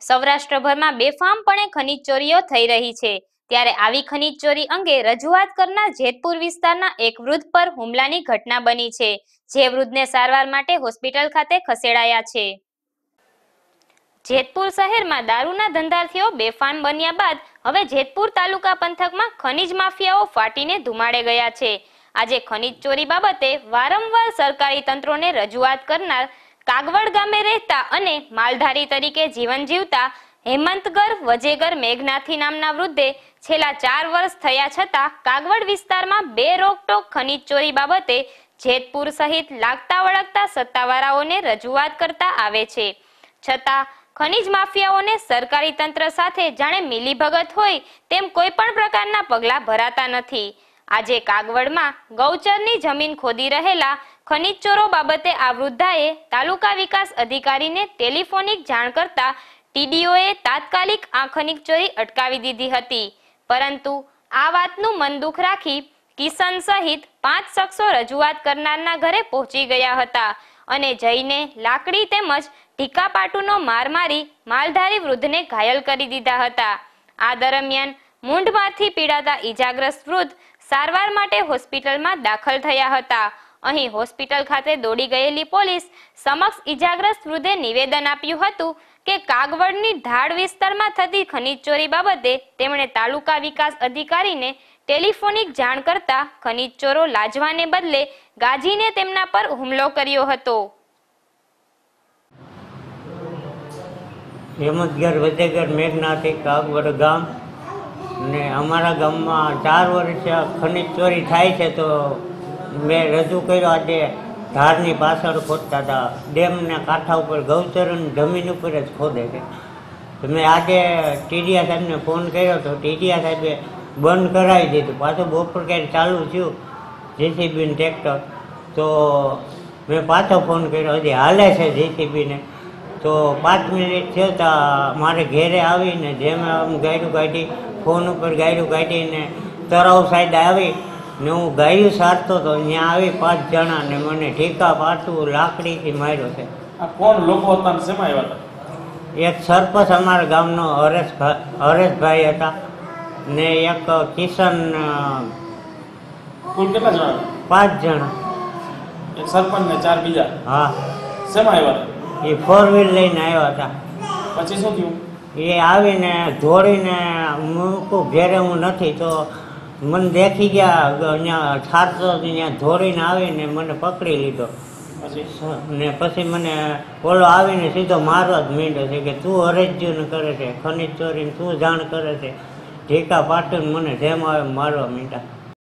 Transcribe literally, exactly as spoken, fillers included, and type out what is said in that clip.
સૌરાષ્ટ્રભરમાં બેફામપણે ખનીજ ચોરીઓ થઈ રહી છે, ત્યારે આવી ખનીજ ચોરી અંગે રજૂઆત કરનાર જેતપુર વિસ્તારના એક વૃદ્ધ પર હુમલાની ઘટના બની છે, જે વૃદ્ધને સારવાર માટે હોસ્પિટલ ખાતે ખસેડાયા છે। જેતપુર શહેરમાં દારૂના ધંધાર્થીઓ બેફામ બન્યા બાદ હવે જેતપુર તાલુકા પંથકમાં ખનીજ માફિયાઓ ફાટીને ધુમાડે ગયા છે। આજે ખનીજ ચોરી બાબતે વારંવાર સરકારી તંત્રોને રજૂઆત કરનાર કાગવડ ગામે રહેતા અને માલધારી તરીકે જીવન જીવતા હેમંતગર વજેગર મેઘનાથી નામના વૃદ્ધે છેલ્લા ચાર વર્ષ થયા છતાં કાગવડ વિસ્તારમાં બે રોકટોક ખનીજ ચોરી બાબતે જેતપુર સહિત લાગતા વળગતા સત્તાવાળાઓને રજૂઆત કરતા આવે છે, છતાં ખનીજ માફિયાઓને સરકારી તંત્ર સાથે જાણે મિલીભગત હોય તેમ કોઈ પણ પ્રકારના પગલાં ભરાતા નથી। આજે કાગવડમાં ગૌચરની જમીન ખોદી રહેલા ખનીજ ચોરો બાબતે આ વૃદ્ધાએ તાલુકા વિકાસ અધિકારીને ટેલિફોનિક જાણ કરતા ટીડીઓએ તાત્કાલિક આ ખનીજ ચોરી અટકાવી દીધી હતી, પરંતુ આ વાતનું મન દુઃખ રાખી કિશન સહિત પાંચ શખ્સો રજૂઆત કરનારના ઘરે પહોંચી ગયા હતા અને જઈને લાકડી તેમજ ઢીકાપાટુનો માર મારી માલધારી વૃદ્ધને ઘાયલ કરી દીધા હતા। આ દરમિયાન મૂંઢમાંથી પીડાતા ઈજાગ્રસ્ત વૃદ્ધ સારવાર માટે હોસ્પિટલમાં દાખલ થયા હતા। અહીં હોસ્પિટલ ખાતે દોડી ગયેલી પોલીસ સમક્ષ ઈજાગ્રસ્ત વૃદ્ધે નિવેદન આપ્યું હતું કે કાગવડની ઢાળ વિસ્તારમાં થતી ખનીજ ચોરી બાબતે તેમણે તાલુકા વિકાસ અધિકારીને ટેલિફોનિક જાણ કરતા ખનીજ ચોરો લાજવાને બદલે ગાજીને તેમના પર હુમલો કર્યો હતો। હેમંતગર વજેગર મેઘનાથી કાગવડ ગામ ને અમારા ગામમાં ચાર વર્ષ ખનીજ ચોરી થાય છે, તો મેં રજૂ કર્યો। આજે ધારની પાછળ ખોદતા હતા, ડેમના કાંઠા ઉપર ગૌચરની જમીન ઉપર જ ખોદે છે। તો મેં આજે ટીડીયા સાહેબને ફોન કર્યો તો ટીડીયા સાહેબે બંધ કરાવી દીધું, પાછું બપોર ક્યારે ચાલુ થયું જેસીબીને ટ્રેક્ટર, તો મેં પાછો ફોન કર્યો, હજી હાલે છે જેસીબીને। તો પાંચ મિનિટ થતા મારે ઘેરે આવીને જેમ આમ ગાયરું કાઢી ફોન ઉપર ગાયરું કાઢીને તરાવ સાઈડ આવી ને હું ગાયું સારતો તો ત્યાં આવી પાંચ જણા ને મને ઠીકા પાટું લાકડીથી માર્યો છે। આ કોણ લોકો હતા, શેમાં આવ્યા હતા? એક સરપંચ અમારા ગામનો હરેશ હરેશભાઈ હતા ને એક કિશન, કુલ કેટલા જણા? પાંચ જણા। એક સરપંચ ને ચાર બીજા? હા। શેમાં આવ્યા હતા? એ ફોર વ્હીલ લઈને આવ્યા હતા। પછી શું થયું? એ આવીને ધોડીને મૂકું ઘેરે હું નથી, તો મને દેખી ગયા અહીંયા છારતો ત્યાં ધોડીને આવીને મને પકડી લીધો ને પછી મને ઓલો આવીને સીધો મારવા જ માંડ્યો છે કે તું હરેજ્યું કરે છે, ખનીજ ચોરીને તું જાણ કરે છે, ઢીકા પાટીને મને જેમ આવે મારવા માંડ્યા।